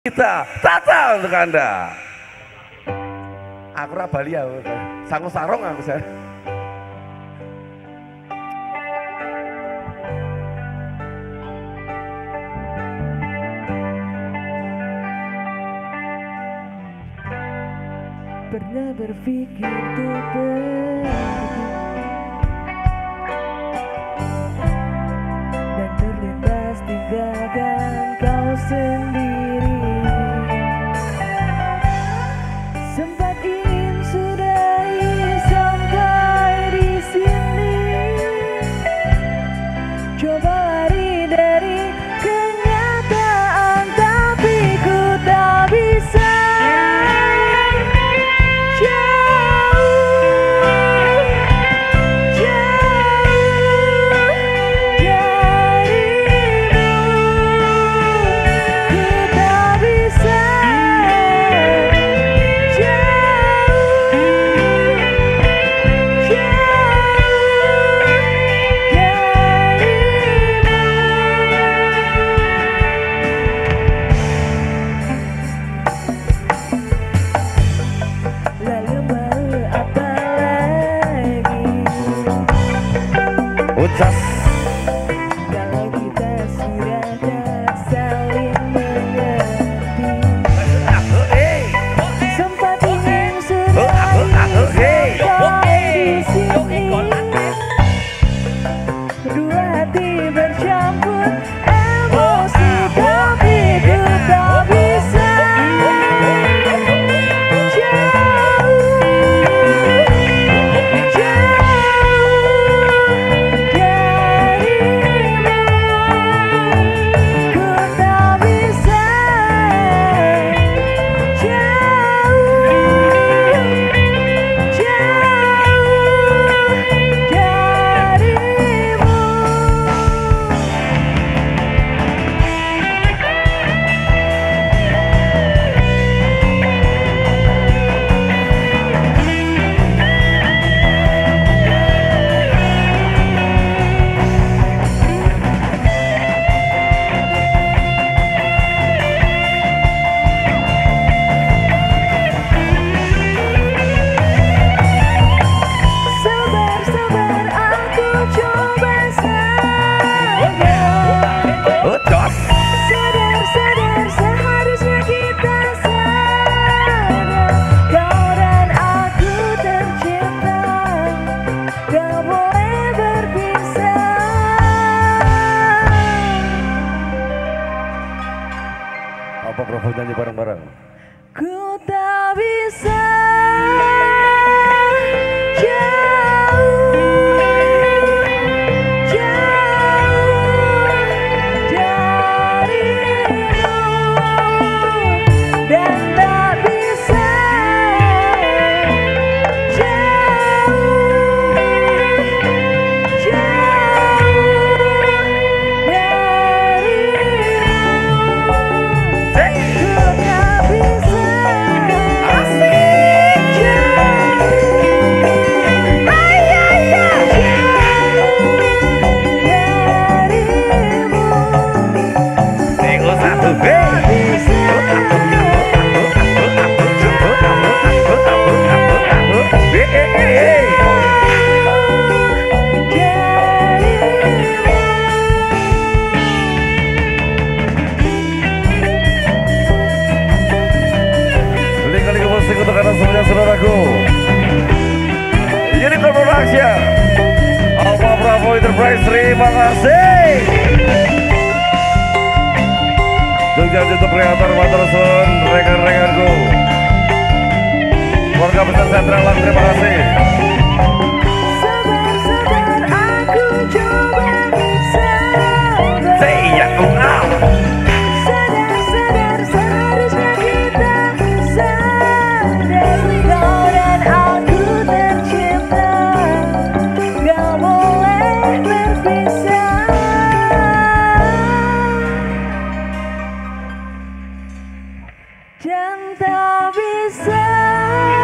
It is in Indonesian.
Kita Tata untuk Anda. Aku Bali ya, sangu sarong aku saya. Pernah berpikir untuk pergi dan terlintas tinggalkan kau sendiri. Sempat ingin sudahi sampai di sini, coba lari dari kenyataan, tapi ku tak bisa. Ucas. Kalau kita sudah tak saling mengerti, sempat ingin sudah sampai di sini, dua hati bercampur emosi, tapi ku tak bisa. Apa Prof nyanyi bareng-bareng? Ku tak bisa untuk anda semuanya saudaraku. Ini Production Alfa Bravo Enterprise, terima kasih. Jogja untuk kreator Waterson, rekan-rekanku, keluarga besar Sentralan, terima kasih. Sabar-sabar aku coba sabar. Say ya, Sadar-sadar seharusnya kita sadar, kau dan aku tercipta, gak boleh berpisah. Dan tak bisa